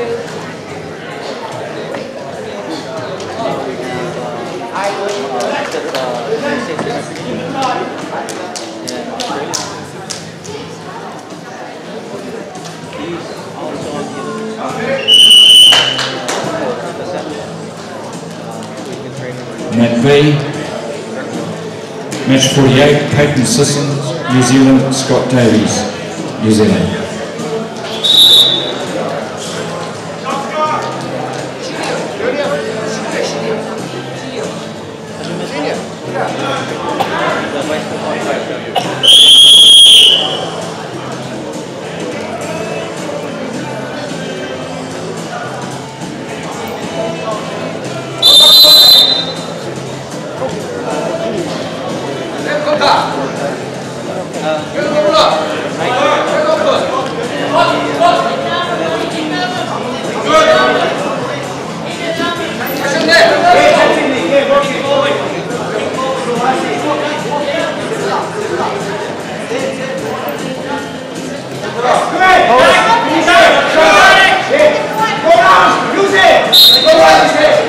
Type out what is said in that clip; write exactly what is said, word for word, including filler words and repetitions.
Mat B, match forty-eight, Peyton Sissons, New Zealand, Scott Davies, New Zealand. Go on, use it! Go on, use it!